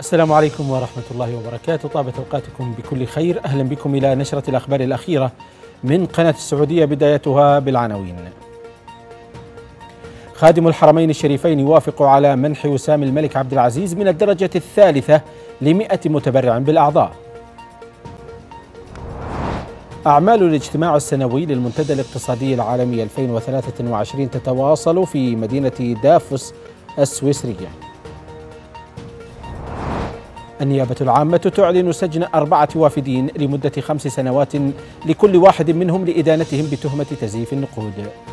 السلام عليكم ورحمة الله وبركاته. طابت أوقاتكم بكل خير. أهلا بكم إلى نشرة الأخبار الأخيرة من قناة السعودية، بدايتها بالعناوين. خادم الحرمين الشريفين يوافق على منح وسام الملك عبد العزيز من الدرجة الثالثة ل100 متبرع بالأعضاء. أعمال الاجتماع السنوي للمنتدى الاقتصادي العالمي 2023 تتواصل في مدينة دافوس السويسرية. النيابة العامة تعلن سجن 4 وافدين لمدة 5 سنوات لكل واحد منهم لإدانتهم بتهمة تزييف النقود.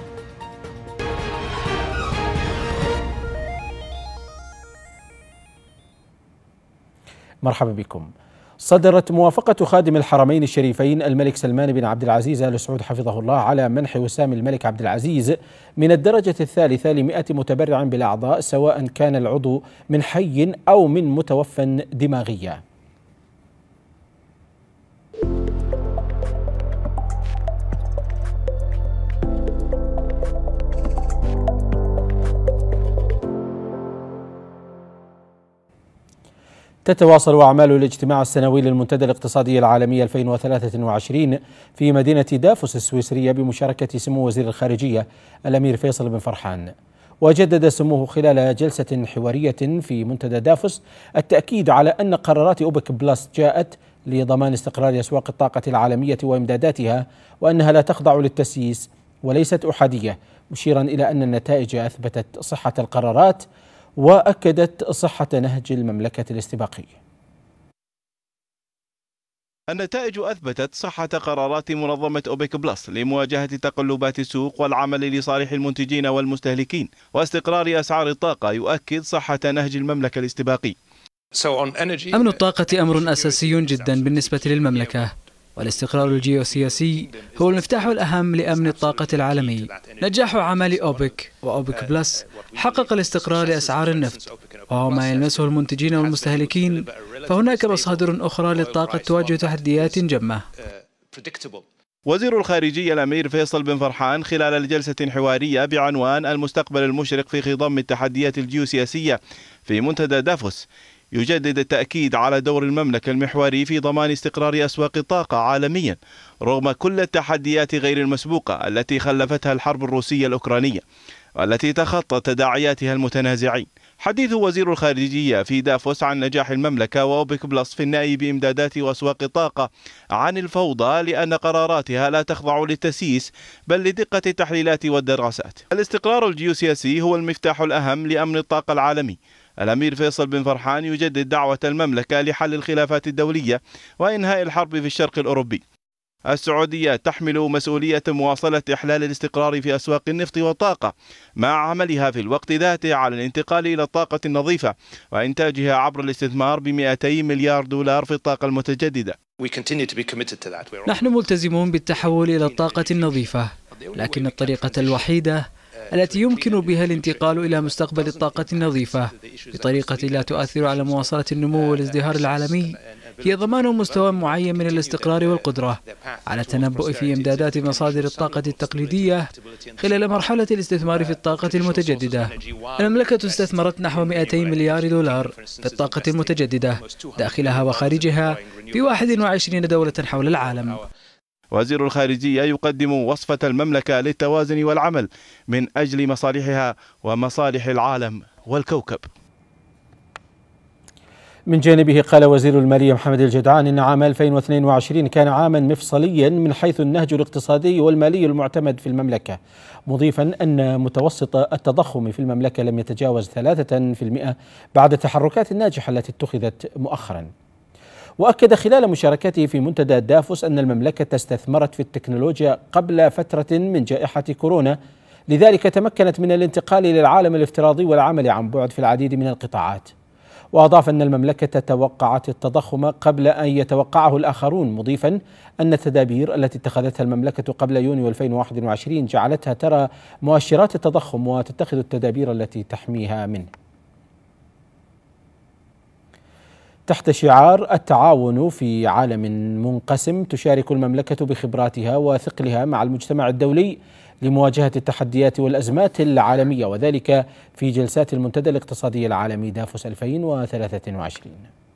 مرحبا بكم. صدرت موافقة خادم الحرمين الشريفين الملك سلمان بن عبد العزيز آل سعود حفظه الله على منح وسام الملك عبد العزيز من الدرجة الثالثة ل100 متبرع بالأعضاء، سواء كان العضو من حي أو من متوفى دماغيا. تتواصل أعمال الاجتماع السنوي للمنتدى الاقتصادي العالمي 2023 في مدينة دافوس السويسرية بمشاركة سمو وزير الخارجية الأمير فيصل بن فرحان. وجدد سموه خلال جلسة حوارية في منتدى دافوس التأكيد على أن قرارات أوبك بلس جاءت لضمان استقرار أسواق الطاقة العالمية وإمداداتها، وأنها لا تخضع للتسييس وليست أحادية، مشيرا إلى أن النتائج أثبتت صحة القرارات وأكدت صحة نهج المملكة الاستباقي. النتائج أثبتت صحة قرارات منظمة أوبك بلس لمواجهة تقلبات السوق والعمل لصالح المنتجين والمستهلكين، واستقرار أسعار الطاقة يؤكد صحة نهج المملكة الاستباقي. أمن الطاقة أمر أساسي جدا بالنسبة للمملكة، والاستقرار الجيوسياسي هو المفتاح الأهم لأمن الطاقة العالمي. نجاح عمل أوبك وأوبك بلس حقق الاستقرار لأسعار النفط، وهو ما يلمسه المنتجين والمستهلكين، فهناك مصادر أخرى للطاقة تواجه تحديات جمة. وزير الخارجية الأمير فيصل بن فرحان خلال الجلسة الحوارية بعنوان المستقبل المشرق في خضم التحديات الجيوسياسية في منتدى دافوس يجدد التأكيد على دور المملكة المحوري في ضمان استقرار أسواق الطاقة عالميا رغم كل التحديات غير المسبوقة التي خلفتها الحرب الروسية الأوكرانية والتي تخطى تداعياتها المتنازعين. حديث وزير الخارجية في دافوس عن نجاح المملكة وأوبك بلس في النأي بإمدادات وأسواق الطاقة عن الفوضى لأن قراراتها لا تخضع للتسييس بل لدقة التحليلات والدراسات. الاستقرار الجيوسياسي هو المفتاح الأهم لأمن الطاقة العالمي. الأمير فيصل بن فرحان يجدد دعوة المملكة لحل الخلافات الدولية وإنهاء الحرب في الشرق الأوروبي. السعودية تحمل مسؤولية مواصلة إحلال الاستقرار في أسواق النفط والطاقة مع عملها في الوقت ذاته على الانتقال إلى الطاقة النظيفة وإنتاجها عبر الاستثمار ب200 مليار دولار في الطاقة المتجددة. نحن ملتزمون بالتحول إلى الطاقة النظيفة، لكن الطريقة الوحيدة التي يمكن بها الانتقال إلى مستقبل الطاقة النظيفة بطريقة لا تؤثر على مواصلة النمو والازدهار العالمي هي ضمان مستوى معين من الاستقرار والقدرة على التنبؤ في إمدادات مصادر الطاقة التقليدية خلال مرحلة الاستثمار في الطاقة المتجددة. المملكة استثمرت نحو 200 مليار دولار في الطاقة المتجددة داخلها وخارجها في 21 دولة حول العالم. وزير الخارجية يقدم وصفة المملكة للتوازن والعمل من أجل مصالحها ومصالح العالم والكوكب. من جانبه قال وزير المالية محمد الجدعان إن عام 2022 كان عاما مفصليا من حيث النهج الاقتصادي والمالي المعتمد في المملكة، مضيفا أن متوسط التضخم في المملكة لم يتجاوز 3% بعد التحركات الناجحة التي اتخذت مؤخرا. وأكد خلال مشاركته في منتدى دافوس أن المملكة استثمرت في التكنولوجيا قبل فترة من جائحة كورونا، لذلك تمكنت من الانتقال للعالم الافتراضي والعمل عن بعد في العديد من القطاعات. وأضاف أن المملكة توقعت التضخم قبل أن يتوقعه الآخرون، مضيفا أن التدابير التي اتخذتها المملكة قبل يونيو 2021 جعلتها ترى مؤشرات التضخم وتتخذ التدابير التي تحميها منه. تحت شعار التعاون في عالم منقسم، تشارك المملكة بخبراتها وثقلها مع المجتمع الدولي لمواجهة التحديات والأزمات العالمية، وذلك في جلسات المنتدى الاقتصادي العالمي دافوس 2023.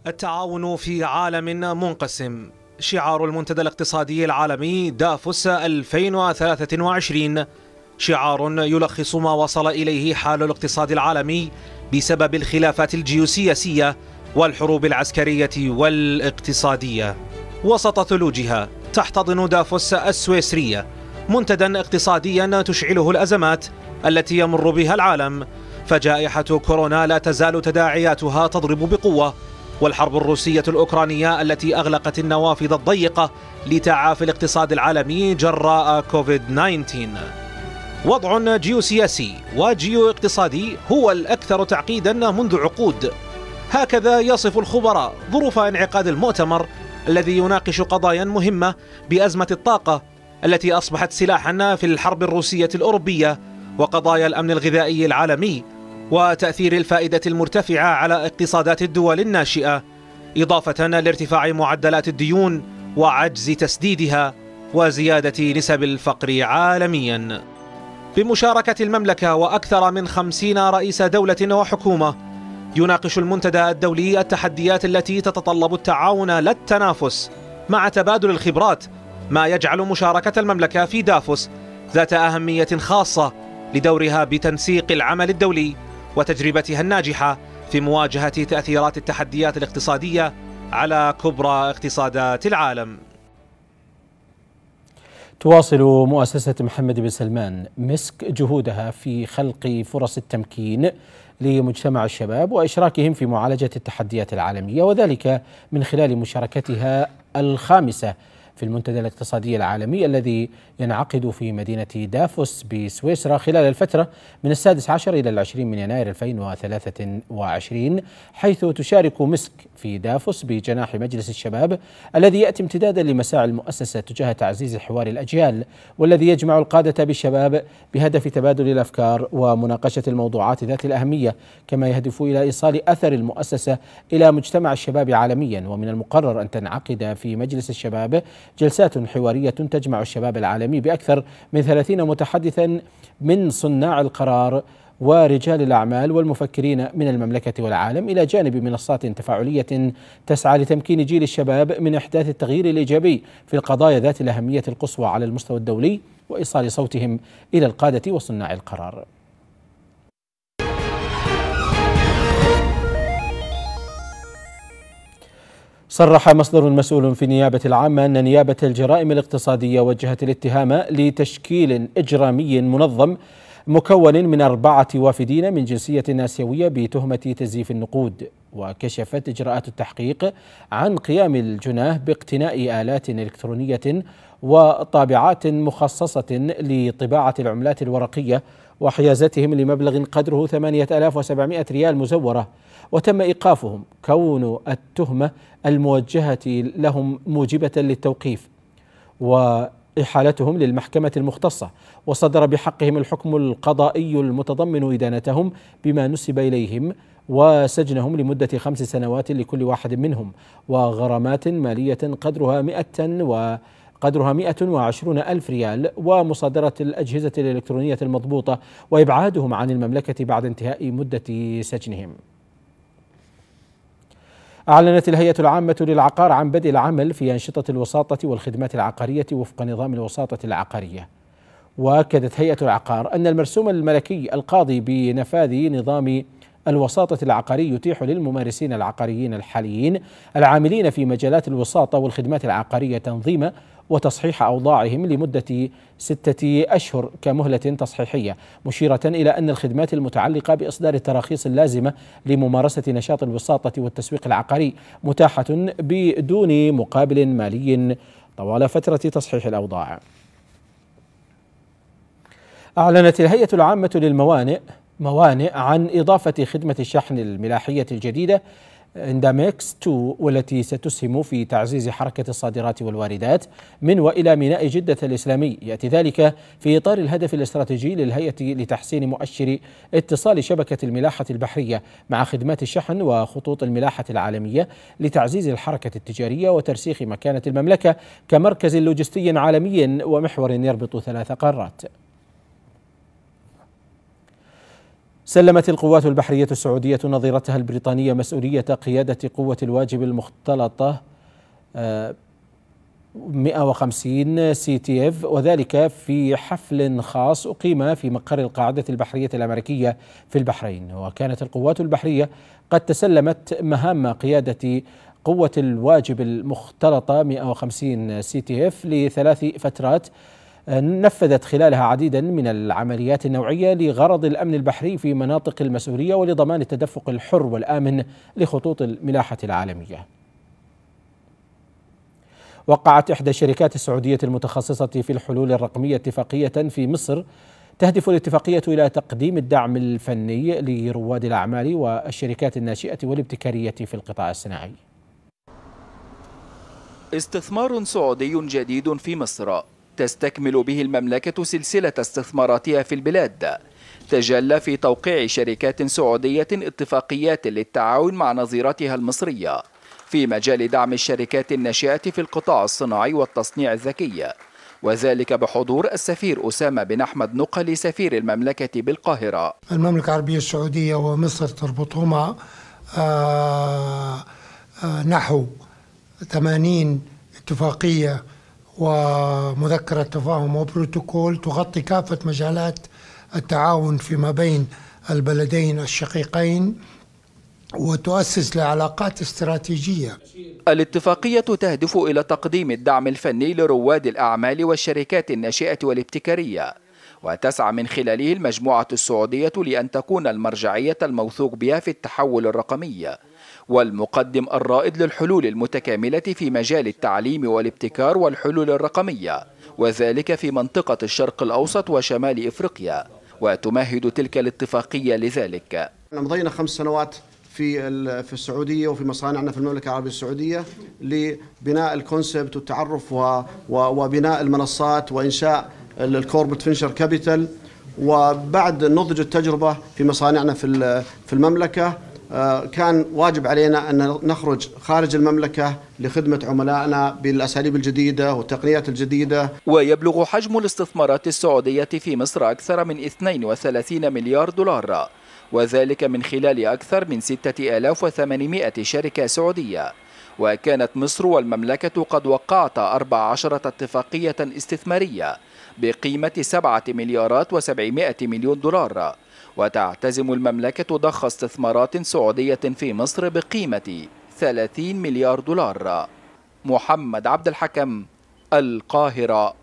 التعاون في عالم منقسم، شعار المنتدى الاقتصادي العالمي دافوس 2023 شعار يلخص ما وصل إليه حال الاقتصاد العالمي بسبب الخلافات الجيوسياسية والحروب العسكرية والاقتصادية. وسط ثلوجها تحتضن دافوس السويسرية منتدى اقتصاديا تشعله الأزمات التي يمر بها العالم، فجائحة كورونا لا تزال تداعياتها تضرب بقوة، والحرب الروسية الأوكرانية التي أغلقت النوافذ الضيقة لتعافي الاقتصاد العالمي جراء كوفيد-19. وضع جيوسياسي وجيو اقتصادي هو الأكثر تعقيدا منذ عقود، هكذا يصف الخبراء ظروف انعقاد المؤتمر الذي يناقش قضايا مهمة بأزمة الطاقة التي أصبحت سلاحا في الحرب الروسية الأوروبية، وقضايا الأمن الغذائي العالمي، وتأثير الفائدة المرتفعة على اقتصادات الدول الناشئة، إضافة لارتفاع معدلات الديون وعجز تسديدها وزيادة نسب الفقر عالميا. بمشاركة المملكة وأكثر من 50 رئيس دولة وحكومة، يناقش المنتدى الدولي التحديات التي تتطلب التعاون لا التنافس مع تبادل الخبرات، ما يجعل مشاركة المملكة في دافوس ذات أهمية خاصة لدورها بتنسيق العمل الدولي وتجربتها الناجحة في مواجهة تأثيرات التحديات الاقتصادية على كبرى اقتصادات العالم. تواصل مؤسسة محمد بن سلمان مسك جهودها في خلق فرص التمكين لمجتمع الشباب وإشراكهم في معالجة التحديات العالمية، وذلك من خلال مشاركتها الخامسة في المنتدى الاقتصادي العالمي الذي ينعقد في مدينة دافوس بسويسرا خلال الفترة من 16 إلى 20 من يناير 2023، حيث تشارك مسك في دافوس بجناح مجلس الشباب الذي يأتي امتدادا لمساعي المؤسسة تجاه تعزيز حوار الأجيال، والذي يجمع القادة بالشباب بهدف تبادل الأفكار ومناقشة الموضوعات ذات الأهمية، كما يهدف إلى إيصال أثر المؤسسة إلى مجتمع الشباب عالميا. ومن المقرر أن تنعقد في مجلس الشباب جلسات حوارية تجمع الشباب العالمي بأكثر من 30 متحدثا من صناع القرار ورجال الأعمال والمفكرين من المملكة والعالم، إلى جانب منصات تفاعلية تسعى لتمكين جيل الشباب من إحداث التغيير الإيجابي في القضايا ذات الأهمية القصوى على المستوى الدولي وإيصال صوتهم إلى القادة وصناع القرار. صرح مصدر مسؤول في النيابة العامة أن نيابة الجرائم الاقتصادية وجهت الاتهام لتشكيل إجرامي منظم مكون من 4 وافدين من جنسية آسيوية بتهمة تزييف النقود. وكشفت إجراءات التحقيق عن قيام الجناه باقتناء آلات إلكترونية وطابعات مخصصة لطباعة العملات الورقية وحيازتهم لمبلغ قدره 8700 ريال مزورة، وتم إيقافهم كون التهمة الموجهة لهم موجبة للتوقيف وإحالتهم للمحكمة المختصة، وصدر بحقهم الحكم القضائي المتضمن إدانتهم بما نسب إليهم وسجنهم لمدة 5 سنوات لكل واحد منهم، وغرامات مالية قدرها 120 ألف ريال، ومصادرة الأجهزة الإلكترونية المضبوطة وإبعادهم عن المملكة بعد انتهاء مدة سجنهم. أعلنت الهيئة العامة للعقار عن بدء العمل في أنشطة الوساطة والخدمات العقارية وفق نظام الوساطة العقارية. وأكدت هيئة العقار أن المرسوم الملكي القاضي بنفاذ نظام الوساطة العقاري يتيح للممارسين العقاريين الحاليين العاملين في مجالات الوساطة والخدمات العقارية تنظيم وتصحيح أوضاعهم لمدة 6 أشهر كمهلة تصحيحية، مشيرة إلى أن الخدمات المتعلقة بإصدار التراخيص اللازمة لممارسة نشاط الوساطة والتسويق العقاري متاحة بدون مقابل مالي طوال فترة تصحيح الأوضاع. أعلنت الهيئة العامة للموانئ عن إضافة خدمة الشحن الملاحية الجديدة اندامكس 2، والتي ستسهم في تعزيز حركة الصادرات والواردات من وإلى ميناء جدة الإسلامي. يأتي ذلك في إطار الهدف الاستراتيجي للهيئة لتحسين مؤشر اتصال شبكة الملاحة البحرية مع خدمات الشحن وخطوط الملاحة العالمية لتعزيز الحركة التجارية وترسيخ مكانة المملكة كمركز لوجستي عالمي ومحور يربط 3 قارات. سلمت القوات البحرية السعودية نظيرتها البريطانية مسؤولية قيادة قوة الواجب المختلطة 150 CTF، وذلك في حفل خاص أقيم في مقر القاعدة البحرية الأمريكية في البحرين. وكانت القوات البحرية قد تسلمت مهام قيادة قوة الواجب المختلطة 150 CTF ل3 فترات نفذت خلالها عديدا من العمليات النوعية لغرض الأمن البحري في مناطق المسؤولية ولضمان التدفق الحر والآمن لخطوط الملاحة العالمية. وقعت إحدى الشركات السعودية المتخصصة في الحلول الرقمية اتفاقية في مصر تهدف الاتفاقية إلى تقديم الدعم الفني لرواد الأعمال والشركات الناشئة والابتكارية في القطاع الصناعي. استثمار سعودي جديد في مصر تستكمل به المملكة سلسلة استثماراتها في البلاد، تجلى في توقيع شركات سعودية اتفاقيات للتعاون مع نظيرتها المصرية في مجال دعم الشركات الناشئة في القطاع الصناعي والتصنيع الذكي، وذلك بحضور السفير أسامة بن أحمد نقلي سفير المملكة بالقاهرة. المملكة العربية السعودية ومصر تربطهما نحو 80 اتفاقية ومذكرة تفاهم وبروتوكول تغطي كافة مجالات التعاون فيما بين البلدين الشقيقين وتؤسس لعلاقات استراتيجية. الاتفاقية تهدف إلى تقديم الدعم الفني لرواد الأعمال والشركات الناشئة والابتكارية، وتسعى من خلاله المجموعة السعودية لأن تكون المرجعية الموثوق بها في التحول الرقمي والمقدم الرائد للحلول المتكاملة في مجال التعليم والابتكار والحلول الرقمية، وذلك في منطقة الشرق الأوسط وشمال إفريقيا، وتمهد تلك الاتفاقية لذلك. مضينا 5 سنوات في السعودية وفي مصانعنا في المملكة العربية السعودية لبناء الكونسبت والتعرف وبناء المنصات وإنشاء الكوربريت فينشر كابيتال. وبعد نضج التجربة في مصانعنا في المملكة كان واجب علينا أن نخرج خارج المملكة لخدمة عملائنا بالأساليب الجديدة والتقنيات الجديدة. ويبلغ حجم الاستثمارات السعودية في مصر أكثر من 32 مليار دولار، وذلك من خلال أكثر من 6800 شركة سعودية. وكانت مصر والمملكة قد وقعتا 14 اتفاقية استثمارية بقيمة 7 مليارات و700 مليون دولار، وتعتزم المملكة ضخ استثمارات سعودية في مصر بقيمة 30 مليار دولار. محمد عبد الحكم، القاهرة.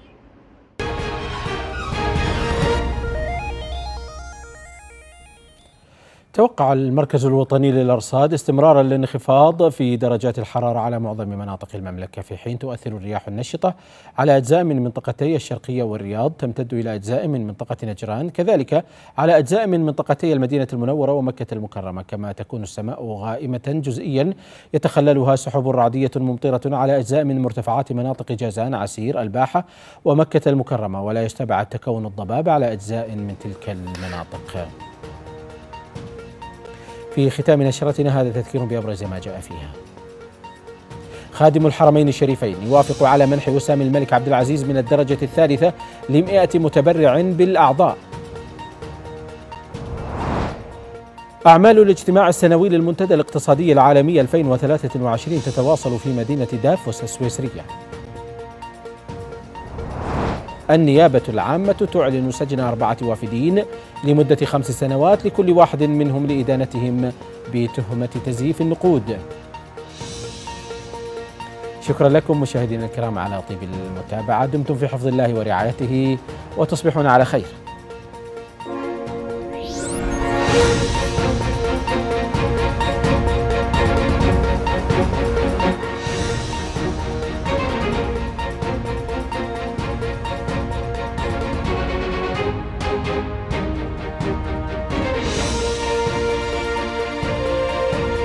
توقع المركز الوطني للأرصاد استمرارا للانخفاض في درجات الحرارة على معظم مناطق المملكة، في حين تؤثر الرياح النشطة على أجزاء من منطقتي الشرقية والرياض، تمتد إلى أجزاء من منطقة نجران، كذلك على أجزاء من منطقتي المدينة المنورة ومكة المكرمة، كما تكون السماء غائمة جزئيا يتخللها سحب رعدية ممطرة على أجزاء من مرتفعات مناطق جازان، عسير، الباحة ومكة المكرمة، ولا يستبعد تكون الضباب على أجزاء من تلك المناطق. في ختام نشرتنا هذا تذكير بأبرز ما جاء فيها. خادم الحرمين الشريفين يوافق على منح وسام الملك عبد العزيز من الدرجة الثالثة ل100 متبرع بالأعضاء. أعمال الاجتماع السنوي للمنتدى الاقتصادي العالمي 2023 تتواصل في مدينة دافوس السويسرية. النيابة العامة تعلن سجن 4 وافدين لمدة 5 سنوات لكل واحد منهم لإدانتهم بتهمة تزييف النقود. شكرا لكم مشاهدينا الكرام على طيب المتابعة، دمتم في حفظ الله ورعايته وتصبحون على خير.